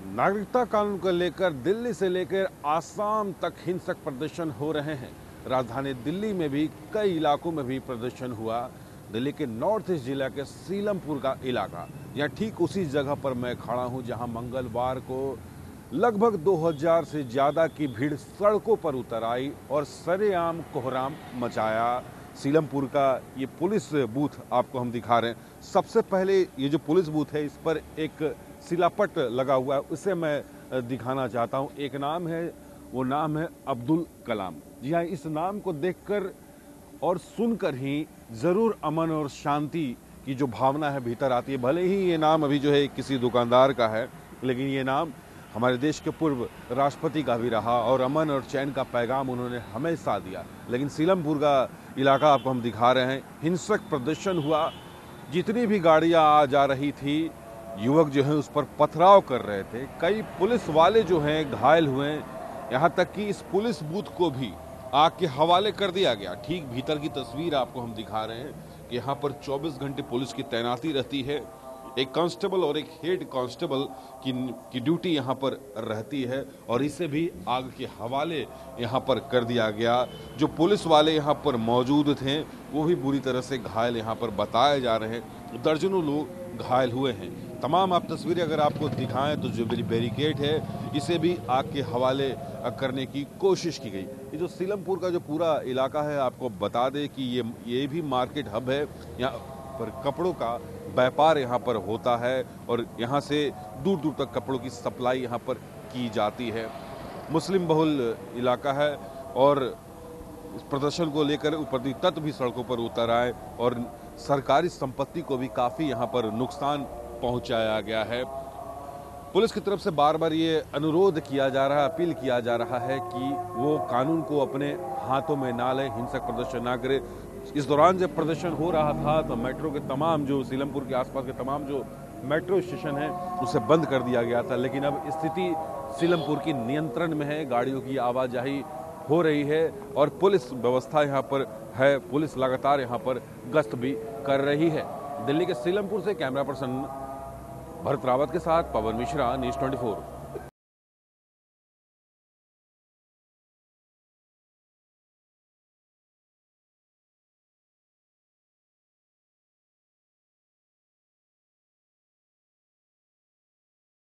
नागरिकता कानून को लेकर दिल्ली से लेकर आसाम तक हिंसक प्रदर्शन हो रहे हैं। राजधानी दिल्ली में भी कई इलाकों में भी प्रदर्शन हुआ। दिल्ली के नॉर्थ ईस्ट जिला के सीलमपुर का इलाका, यहाँ ठीक उसी जगह पर मैं खड़ा हूँ जहाँ मंगलवार को लगभग 2000 से ज़्यादा की भीड़ सड़कों पर उतर आई और सरेआम कोहराम मचाया। सीलमपुर का ये पुलिस बूथ आपको हम दिखा रहे हैं। सबसे पहले ये जो पुलिस बूथ है, इस पर एक शिलापट लगा हुआ है, उसे मैं दिखाना चाहता हूँ। एक नाम है, वो नाम है अब्दुल कलाम। जी हाँ, इस नाम को देखकर और सुनकर ही ज़रूर अमन और शांति की जो भावना है भीतर आती है। भले ही ये नाम अभी जो है किसी दुकानदार का है, लेकिन ये नाम हमारे देश के पूर्व राष्ट्रपति का भी रहा और अमन और चैन का पैगाम उन्होंने हमेशा दिया। लेकिन सीलमपुर का इलाका आपको हम दिखा रहे हैं। हिंसक प्रदर्शन हुआ, जितनी भी गाड़ियां आ जा रही थी, युवक जो है उस पर पथराव कर रहे थे। कई पुलिस वाले जो हैं घायल हुए, यहाँ तक कि इस पुलिस बूथ को भी आग के हवाले कर दिया गया। ठीक भीतर की तस्वीर आपको हम दिखा रहे हैं कि यहाँ पर 24 घंटे पुलिस की तैनाती रहती है। एक कांस्टेबल और एक हेड कांस्टेबल की ड्यूटी यहाँ पर रहती है और इसे भी आग के हवाले यहाँ पर कर दिया गया। जो पुलिस वाले यहाँ पर मौजूद थे वो भी बुरी तरह से घायल यहाँ पर बताए जा रहे हैं। दर्जनों लोग घायल हुए हैं। तमाम आप तस्वीरें अगर आपको दिखाएं तो जो बैरिकेड है इसे भी आग के हवाले करने की कोशिश की गई। ये जो सीलमपुर का जो पूरा इलाका है, आपको बता दें कि ये भी मार्केट हब है। यहाँ पर कपड़ों का व्यापार यहाँ पर होता है और यहाँ से दूर दूर तक कपड़ों की सप्लाई यहाँ पर की जाती है। मुस्लिम बहुल इलाका है और इस प्रदर्शन को लेकर उपरी तत्व भी सड़कों पर उतर आए और सरकारी संपत्ति को भी काफ़ी यहाँ पर नुकसान पहुँचाया गया है। पुलिस की तरफ से बार बार ये अनुरोध किया जा रहा है, अपील किया जा रहा है कि वो कानून को अपने हाथों में ना ले, हिंसक प्रदर्शन ना करे। इस दौरान जब प्रदर्शन हो रहा था तो मेट्रो के तमाम, जो सीलमपुर के आसपास के तमाम जो मेट्रो स्टेशन है उसे बंद कर दिया गया था। लेकिन अब स्थिति सीलमपुर की नियंत्रण में है, गाड़ियों की आवाजाही हो रही है और पुलिस व्यवस्था यहाँ पर है। पुलिस लगातार यहाँ पर गश्त भी कर रही है। दिल्ली के सीलमपुर से कैमरा पर्सन भरत रावत के साथ पवन मिश्रा, न्यूज़ 24।